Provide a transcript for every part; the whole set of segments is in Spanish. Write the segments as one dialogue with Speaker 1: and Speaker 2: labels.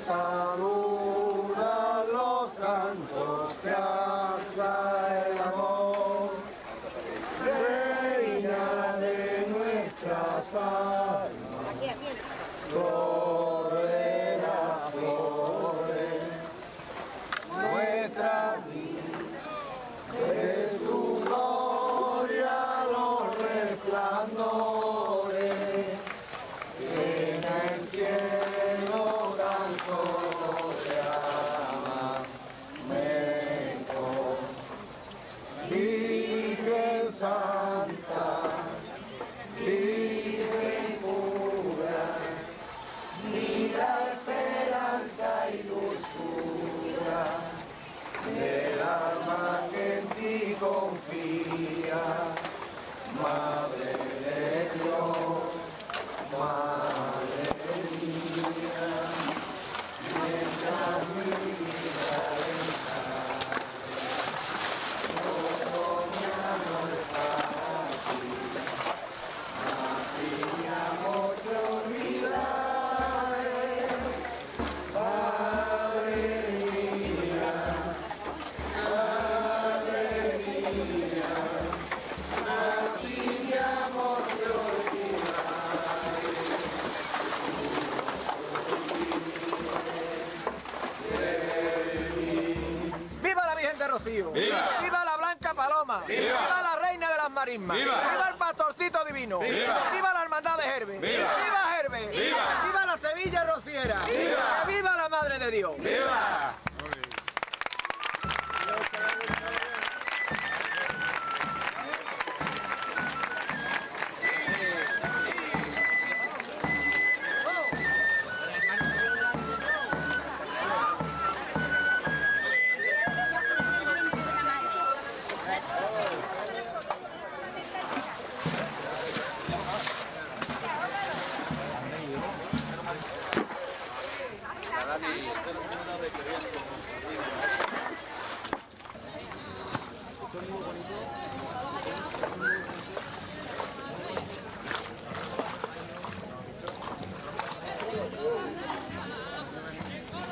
Speaker 1: Saluda los santos que alza el amor, reina de nuestras almas, flores las flores, nuestra vida, de tu gloria los resplandores, llena el cielo tan solo te ama, Virgen Santa, Virgen pura, vida, esperanza y dulzura, del alma que en ti confía, Madre de Dios, Madre mía, mientras mi vida está, todo mi amor para ti, así mi amor te olvidaré, Madre mía, así mi amor te olvidaré. ¡Viva la Virgen de Rocío!
Speaker 2: ¡Viva!
Speaker 1: ¡Viva la Blanca Paloma!
Speaker 2: ¡Viva!
Speaker 1: ¡Viva la Reina de las Marismas!
Speaker 2: ¡Viva!
Speaker 1: ¡Viva el Pastorcito Divino!
Speaker 2: ¡Viva!
Speaker 1: ¡Viva la Hermandad de Gerbe!
Speaker 2: ¡Viva!
Speaker 1: ¡Viva Gerbe!
Speaker 2: ¡Viva!
Speaker 1: ¡Viva la Sevilla Rociera!
Speaker 2: ¡Viva!
Speaker 1: ¡Que viva la Madre de Dios!
Speaker 2: ¡Viva!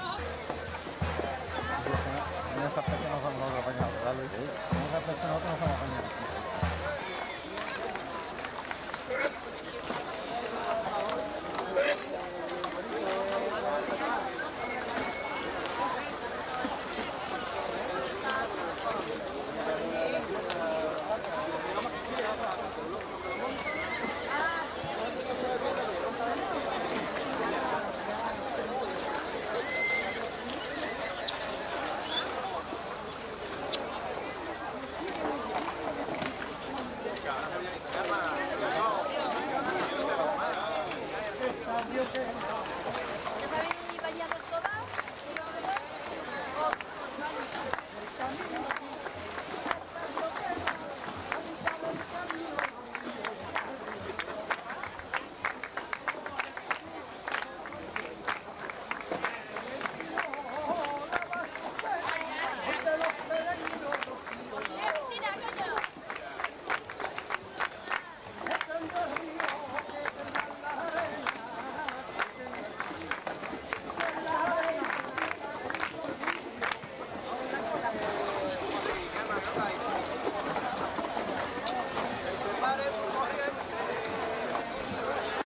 Speaker 3: En ese aspecto no son los apañados, ¿vale? En ese aspecto nosotros no somos